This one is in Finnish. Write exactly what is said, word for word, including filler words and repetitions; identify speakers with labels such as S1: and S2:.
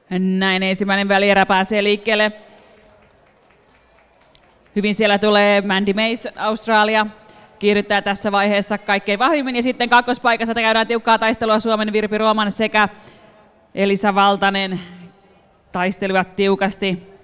S1: Näin ensimmäinen välierä pääsee liikkeelle. Hyvin siellä tulee Mandy Mays, Australia. Kiihdyttää tässä vaiheessa kaikkein vahvimmin. Ja sitten kakkospaikassa käydään tiukkaa taistelua Suomen Virpi Rooman sekä Elisa Valtanen taistelevat tiukasti.